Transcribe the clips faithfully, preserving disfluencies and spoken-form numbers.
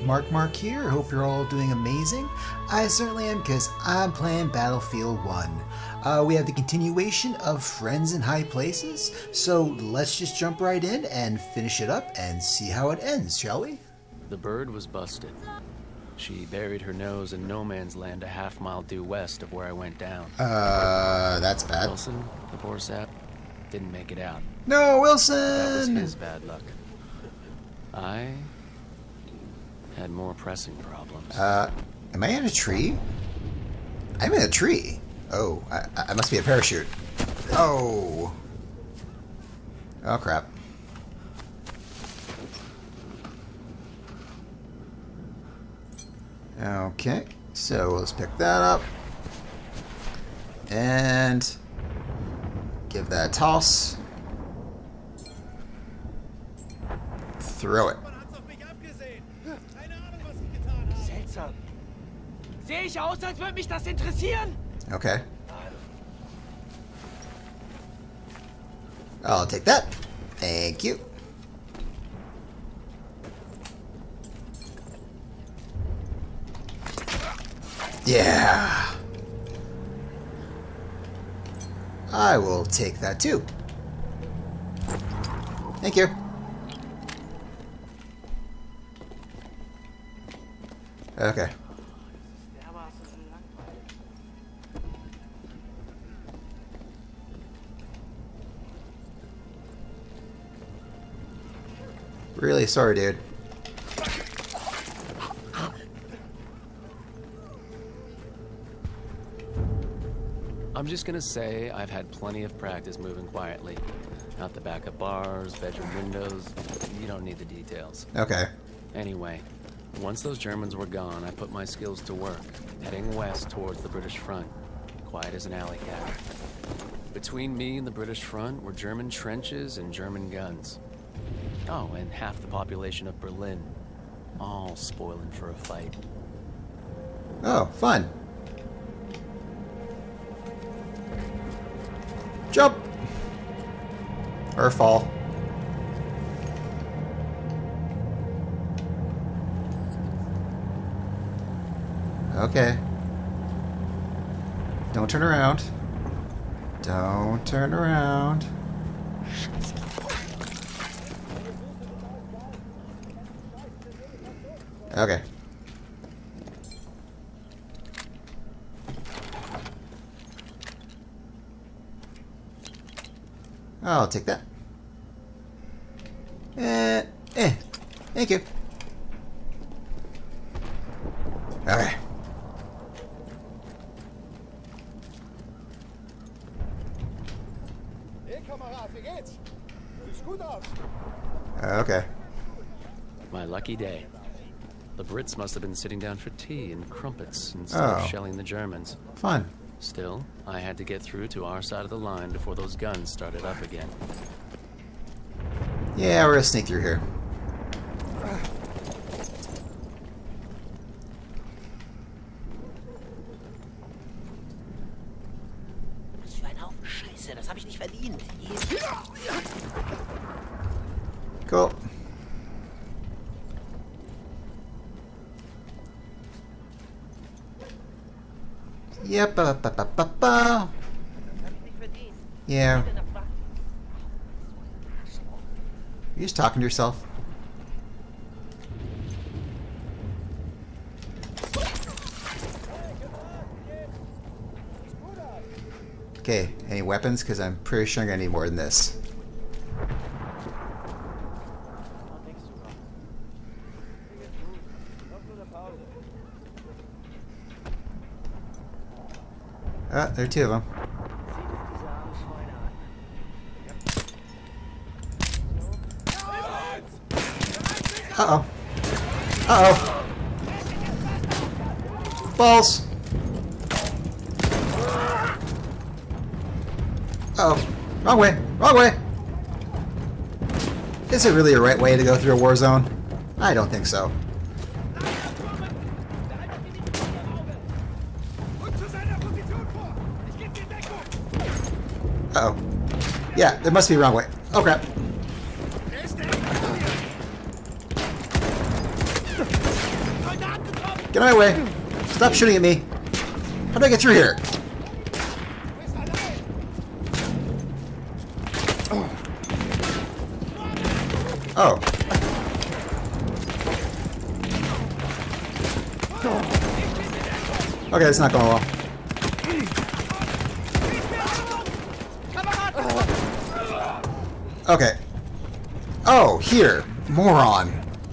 Mark Mark here. Hope you're all doing amazing. I certainly am, because I'm playing Battlefield one. Uh, we have the continuation of Friends in High Places, so let's just jump right in and finish it up and see how it ends, shall we? The bird was busted. She buried her nose in no man's land a half mile due west of where I went down. Uh, that's bad. Wilson, the poor sap, didn't make it out. No, Wilson! That was his bad luck. I had more pressing problems. Uh, am I in a tree? I'm in a tree. Oh, I, I must be a parachute. Oh. Oh, crap. Okay, so let's pick that up. And give that a toss. Throw it. Seltsam. Sehe ich aus, als würde mich das interessieren? Okay. I'll take that. Thank you. Yeah. I will take that too. Thank you. Okay. Really sorry, dude. I'm just gonna say I've had plenty of practice moving quietly. Out the back of bars, bedroom windows. You don't need the details. Okay. Anyway, once those Germans were gone, I put my skills to work, heading west towards the British front, quiet as an alley cat. Between me and the British front were German trenches and German guns. Oh, and half the population of Berlin, all spoiling for a fight. Oh, fun. Jump! Or fall. Okay. Don't turn around. Don't turn around. Okay. I'll take that. Eh, eh. Thank you. Okay. Hey Kamerad, wie geht's? Siehst gut aus. Okay. My lucky day. The Brits must have been sitting down for tea and crumpets instead Oh. of shelling the Germans. Fun. Still, I had to get through to our side of the line before those guns started up again. Yeah, we're gonna sneak through here. Was für ein Haufen Scheiße, das habe ich nicht verdient. Cool. Yep. Ba, ba, ba, ba, ba. Yeah. You just talking to yourself? Okay, any weapons? Because I'm pretty sure I'm going to need more than this. Ah, there are two of them. Uh-oh. Uh-oh. Balls. Uh-oh. Wrong way. Wrong way. Is it really a right way to go through a war zone? I don't think so. Uh-oh. Yeah, there must be a wrong way. Oh, crap. Get out of my way. Stop shooting at me. How do I get through here? Oh. Okay, it's not going well. Okay. Oh, here. Moron.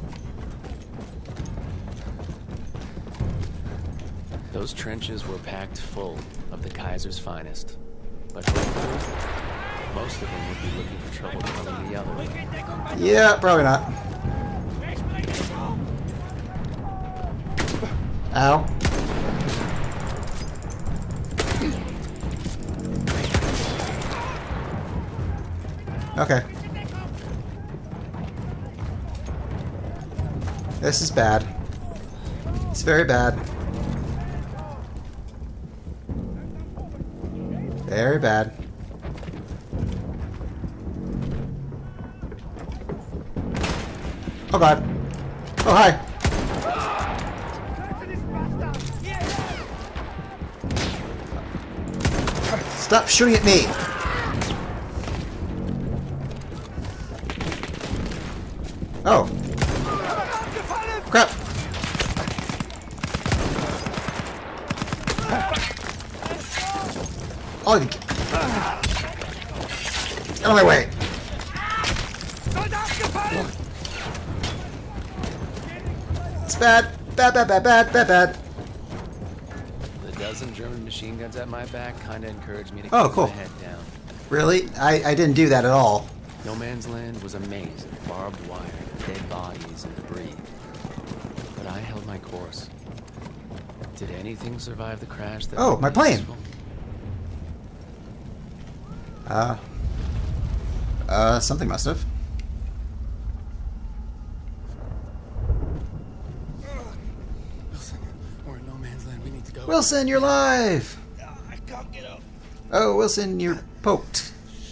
Those trenches were packed full of the Kaiser's finest. But hopefully, most of them would be looking for trouble coming the other way. Yeah, probably not. Ow. Okay. This is bad. It's very bad. Very bad. Oh god. Oh hi. Stop shooting at me. Oh. Crap. Oh, you... Get out of my way. It's bad. Bad, bad, bad, bad, bad, bad. The dozen German machine guns at my back kinda encouraged me to Oh, keep cool. my head down. Really? I, I didn't do that at all. No Man's Land was a maze of barbed wire, dead bodies, and debris. But I held my course. Did anything survive the crash that Oh, made my me plane. useful? Uh... Uh, something must have. Wilson, we're in No Man's Land. We need to go. Wilson, you're live! I can't get up. Oh, Wilson, you're poked.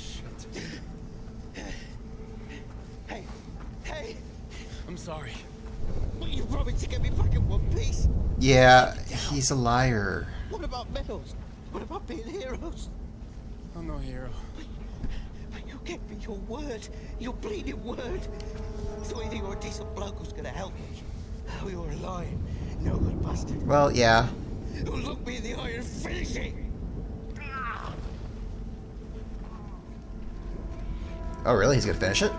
Hey, hey, I'm sorry. what you promised to get me back in one piece? Yeah, he's a liar. What about medals? What about being heroes? I'm no hero. But you gave me your word, your bleeding word. So either you're a decent bloke who's gonna help me, or you're a lying, no good bastard Well, yeah. who'll look me in the eye and finish it. Oh, really? He's gonna finish it?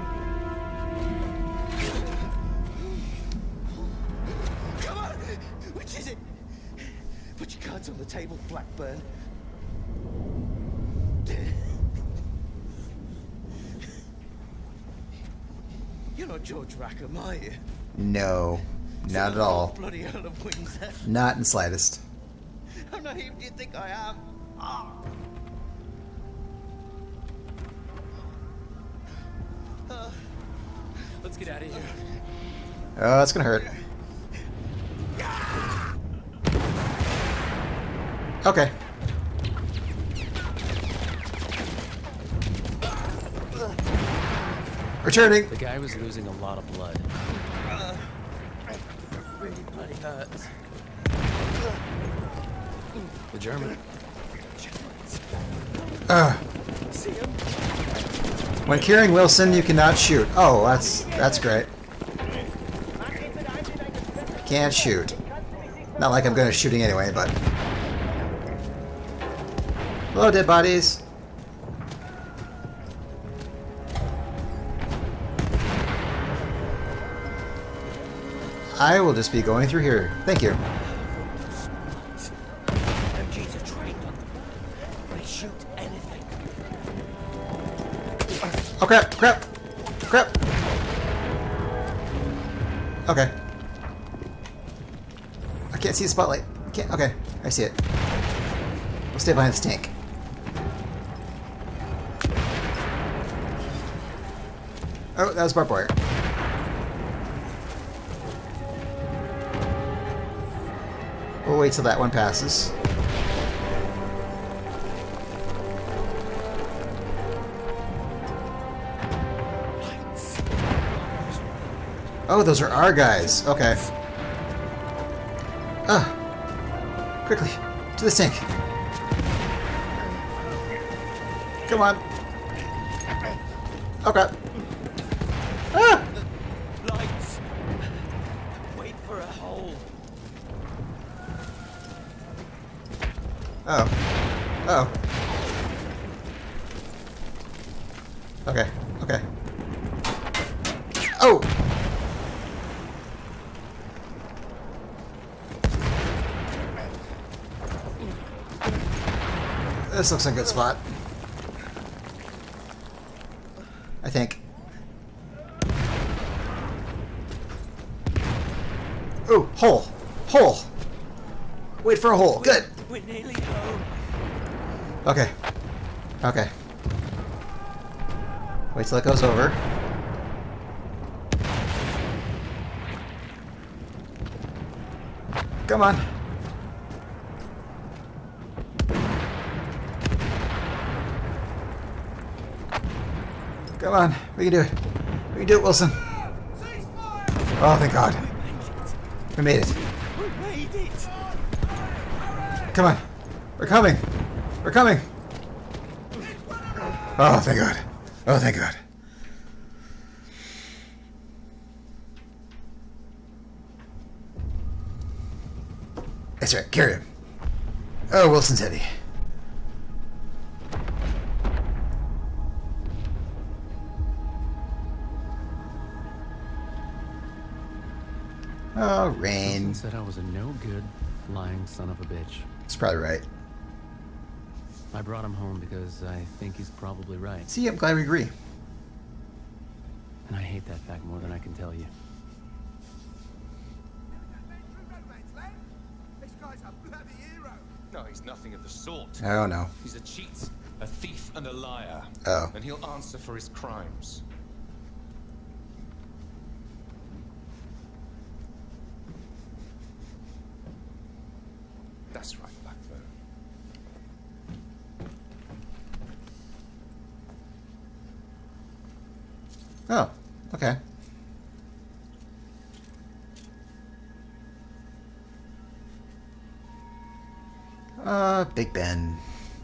Come on! Which is it? Put your cards on the table, Blackburn. You're not George Rackham, are you? No. Not at all. Bloody hell of wings, eh? Not in the slightest. How naive do you think I am? Ah. Uh, Let's get out of here. Oh, that's gonna hurt. Okay. Returning. The guy was losing a lot of blood. Really bloody hurts. The German. Ugh. When carrying Wilson, you cannot shoot. Oh, that's that's great. Can't shoot. Not like I'm good at shooting anyway, but. Hello, dead bodies. I will just be going through here. Thank you. M Gs are trained on them. They shoot anything. Oh crap! Crap! Crap! Okay. I can't see the spotlight. I can't. Okay, I see it. We'll stay behind this tank. Oh, that was barbed wire. We'll wait till that one passes. Oh, those are our guys. Okay. Ah! Quickly, to the sink. Come on. Oh crap. Ah! Lights. Wait for a hole. Oh. Oh. Okay. Okay. Oh! This looks like a good spot. I think. Ooh, hole. Hole. Wait for a hole. Good. We're nearly home. Okay. Okay. Wait till it goes over. Come on. Come on. We can do it. We can do it, Wilson. Oh, thank God. We made it. We made it. Come on. We're coming. We're coming. Oh, thank God. Oh, thank God. That's right. Carry him. Oh, Wilson's heavy. Oh, rain. Wilson said I was a no-good, lying son of a bitch. That's probably right. I brought him home because I think he's probably right. See, I'm glad we agree. And I hate that fact more than I can tell you. This guy's a bloody hero. No, he's nothing of the sort. Oh, no. He's a cheat, a thief, and a liar. Oh. And he'll answer for his crimes. That's right, Blackburn. Oh, okay. Uh, Big Ben.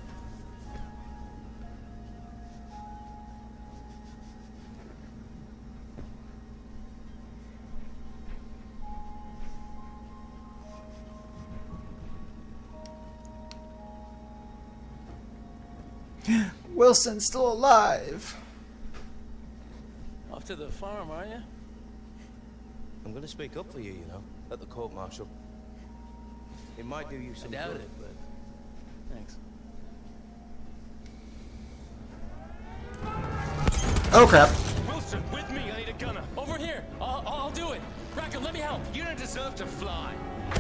Wilson's still alive. Off to the farm, are you? I'm going to speak up for you, you know, at the court martial. It might do you I some doubt good. it, but thanks. Oh, crap. Wilson, with me, I need a gunner. Over here! I'll, I'll do it! Rackham, let me help! You don't deserve to fly.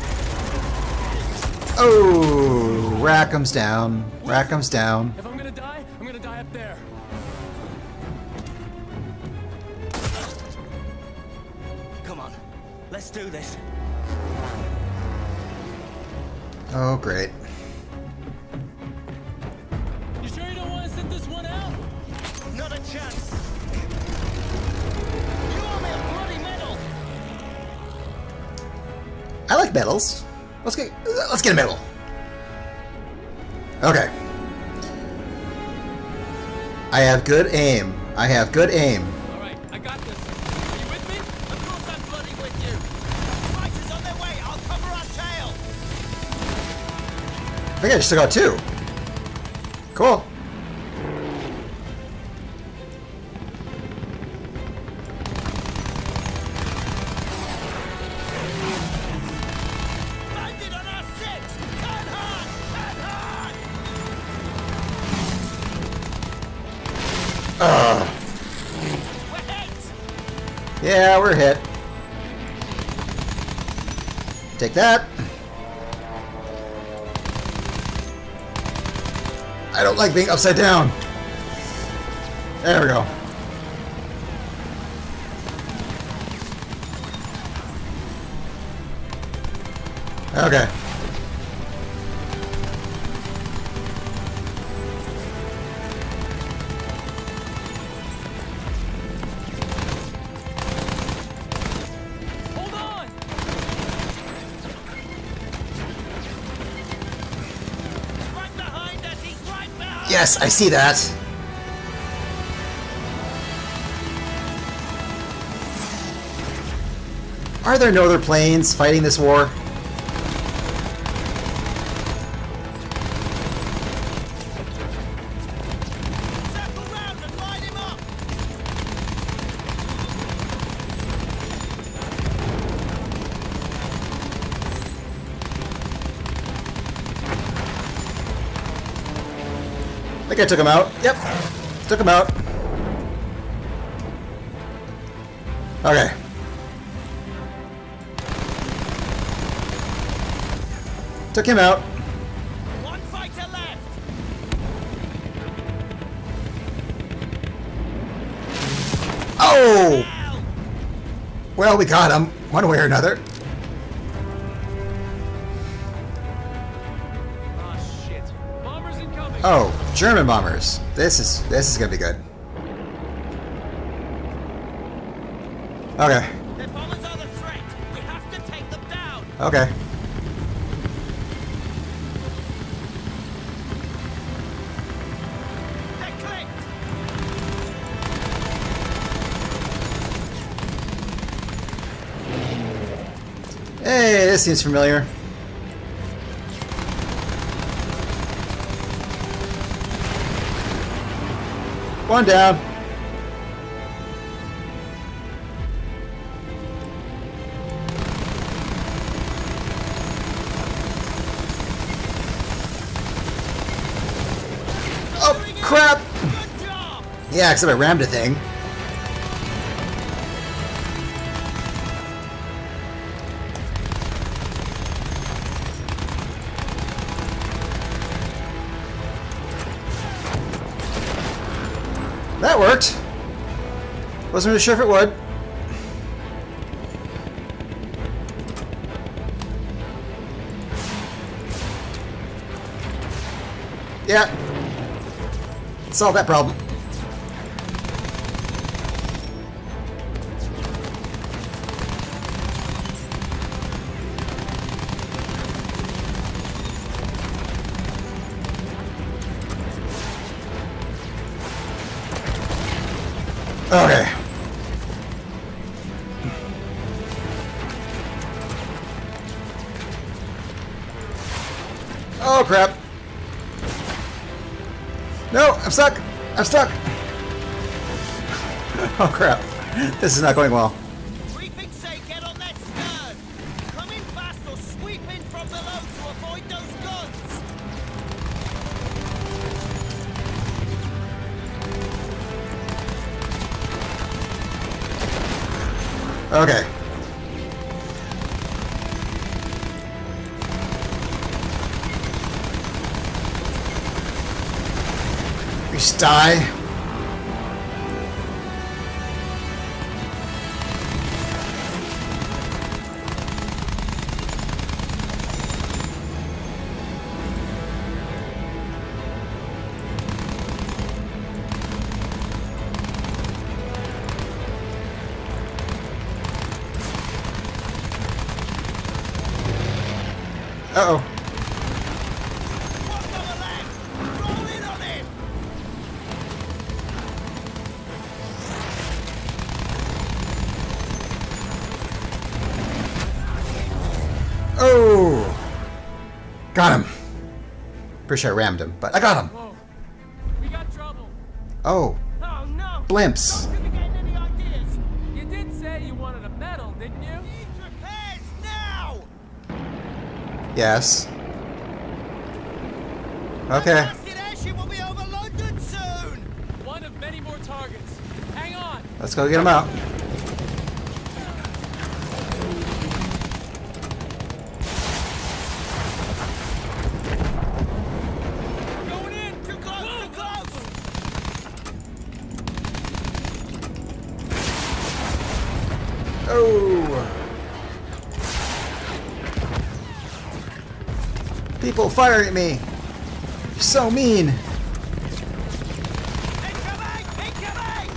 Oh, Rackham's down. Rackham's down. If I'm gonna die, I'm gonna die up there. Come on, let's do this. Oh, great. You sure you don't want to sit this one out? Not a chance. You owe me a bloody medal. I like medals. Let's get let's get a medal. Okay. I have good aim. I have good aim. All right, I got this. Are you with me? Of course I'm bloody with you. Fighters on their way. I'll cover our tail. I think I just took out two. Cool. Landed on our six. Turn hard. Turn hard. We're hit. Yeah, we're hit. Take that. I don't like being upside down. There we go. Okay. Hold on! Yes, I see that. Are there no other planes fighting this war? Circle round and line him up! I think I took him out. Yep. Took him out. Okay. Took him out. One fighter left! Oh! Now! Well, we got him, one way or another. Oh shit. Bombers incoming. Oh, German bombers. This is this is gonna be good. Okay. Their bombers are the threat! We have to take them down! Okay. They're clipped! Hey, this seems familiar. One down. Oh, crap! Good job! Yeah, except I rammed a thing. That worked. Wasn't really sure if it would. Yeah. Solved that problem. Okay. Oh crap. No, I'm stuck. I'm stuck. Oh crap. This is not going well. Sweeping say get on that stern! Come in fast or sweep in from below to avoid those guns! Okay. We just die. Uh-oh. One on the left! Roll in on him! Oh! Got him. Pretty sure I rammed him, but I got him. Whoa. We got trouble. Oh, Oh no! blimps. Don't you get any ideas? You did say you wanted a medal, didn't you? Need repairs now! Yes. Okay. Blasted airship will be over London soon! One of many more targets. Hang on. Let's go get him out. Going in. Too close, too close! Oh! People firing at me! You're so mean! Incoming! Incoming!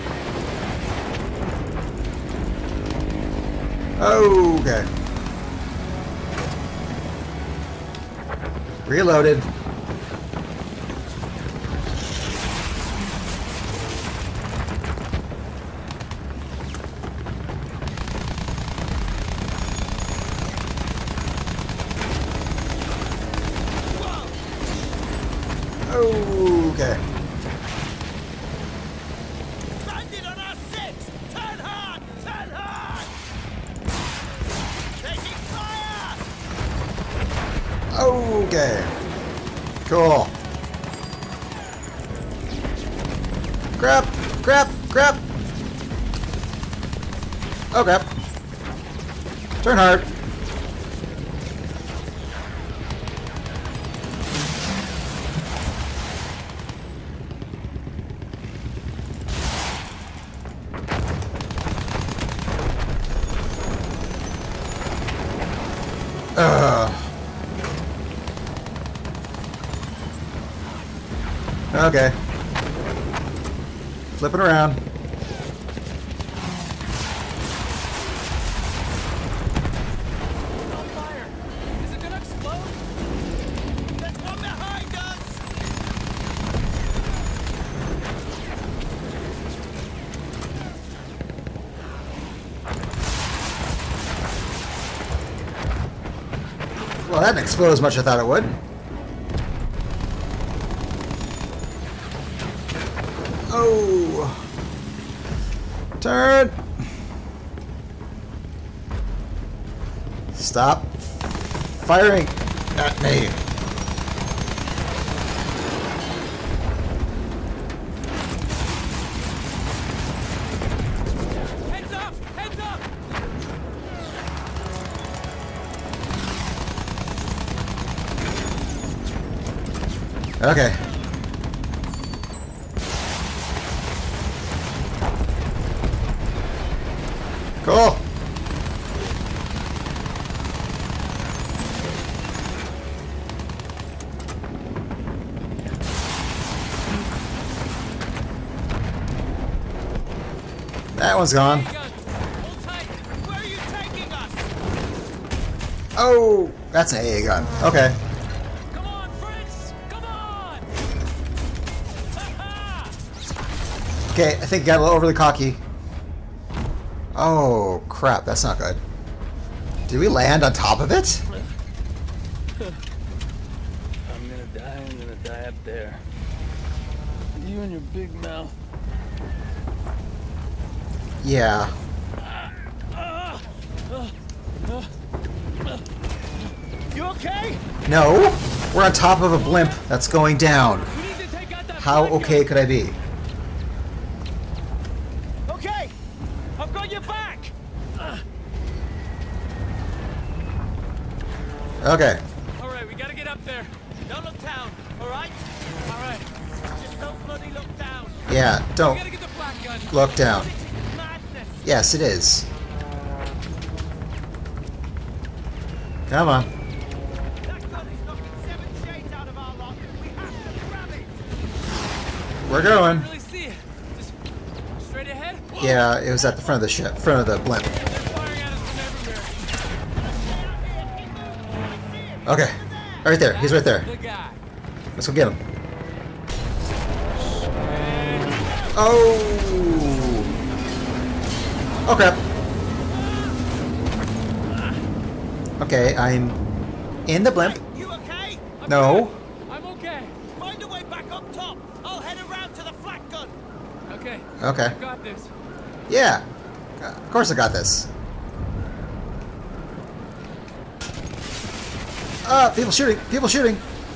Okay. Reloaded. Okay. Bandit on our six! Turn hard! Turn hard! Taking fire! Okay. Cool. Crap! Crap! Crap! Oh crap. Turn hard. Ugh. Okay. Flipping around. On fire! Is it gonna explode? There's one behind us! Well, that didn't explode as much as I thought it would. Oh. Turn. Stop firing at me. Heads up! Heads up! Okay. Cool. That one's gone. Gun. Hold tight. Where are you taking us? Oh, that's an A A gun. Okay. Come on, Fritz! Come on! Ha-ha! Okay, I think I got a little overly cocky. Oh, crap. That's not good. Did we land on top of it? I'm gonna die, I'm gonna die up there. You and your big mouth. Yeah. You okay? No. We're on top of a blimp that's going down. We need to take out that How flanker. okay could I be? Okay! I've got your back! Okay. Alright, we gotta get up there. Don't look down, alright? Alright. Just don't bloody look down. Yeah, We don't gotta get the flak gun. look down. This is madness. Yes, it is. Come on. That gun is knocking seven shades out of our lot. We have to grab it. We're I going. can't really see it. Just straight ahead. Whoa. Yeah, it was at the front of the ship, front of the blimp. They're firing at us from everywhere. Okay. Right there. He's right there. The guy. Let's go get him. Oh. Oh crap. Okay, I'm in the blimp. You okay? No. I'm okay. Find a way back up top. I'll head around to the flak gun. Okay. Okay. I got this. Yeah. Of course I got this. Ah, people shooting. People shooting.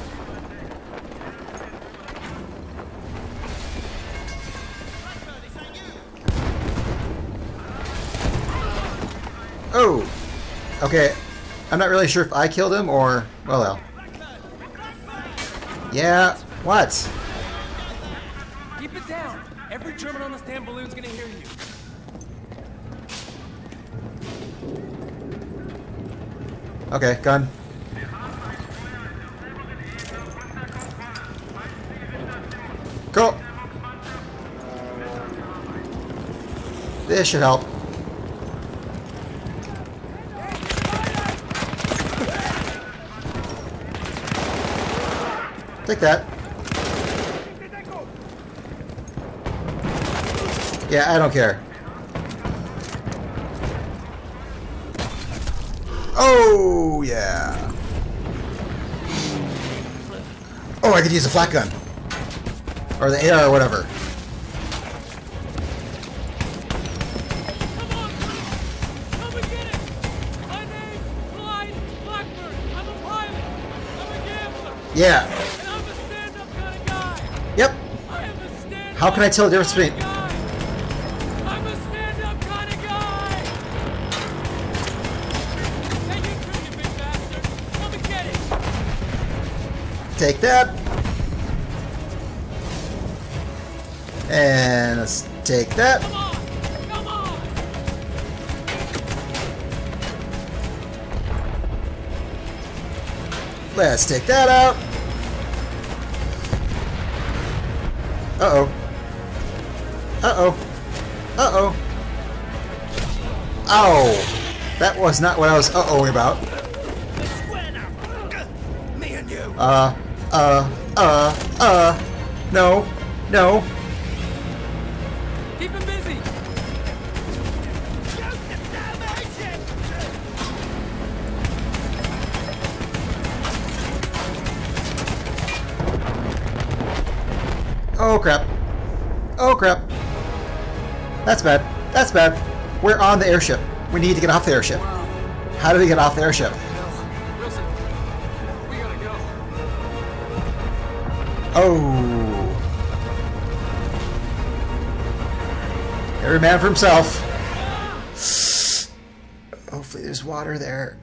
Blackbird, is that you? Oh. Okay. I'm not really sure if I killed him or... Well, well. Blackbird! Blackbird! Yeah. What? Keep it down. Every German on this damn balloon's gonna hear you. Okay, gun. Cool. This should help. Take that. Yeah, I don't care. Oh, yeah. Oh, I could use a flat gun. Or the A R or whatever. Come on, come and get it! My name's Clyde Blackburn. I'm a pilot. I'm a gambler. Yeah. And I'm a stand-up kind of guy. Yep. I am a stand-up How can I tell the difference kind between... of guy. I'm a stand-up kind of guy. Hey, you too, you big bastard. Come and get it. Take that. And let's take that. Come on, come on. Let's take that out. Uh-oh. Uh-oh. Uh-oh. Ow. That was not what I was uh-ohing about. Me and you. Uh, uh, uh, uh. No. No. Keep him busy. Oh, crap. Oh, crap. That's bad. That's bad. We're on the airship. We need to get off the airship. How do we get off the airship? Wilson, we gotta go. Oh. Every man for himself. Hopefully there's water there.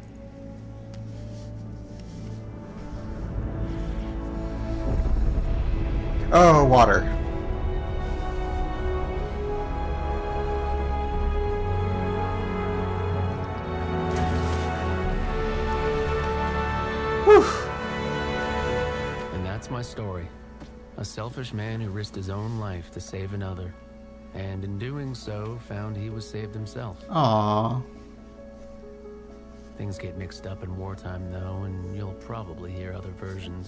Oh, water. Whew. And that's my story. A selfish man who risked his own life to save another. And in doing so, found he was saved himself. Aww. Things get mixed up in wartime, though, and you'll probably hear other versions.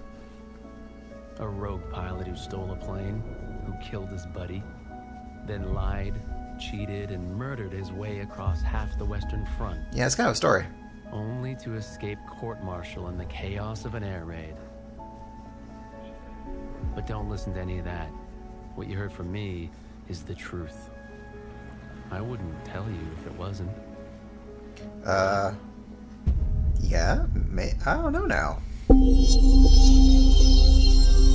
A rogue pilot who stole a plane, who killed his buddy, then lied, cheated, and murdered his way across half the Western Front, Yeah, it's kind of a story. only to escape court-martial in the chaos of an air raid. But don't listen to any of that. What you heard from me is the truth. I wouldn't tell you if it wasn't. Uh, yeah, may, I don't know now.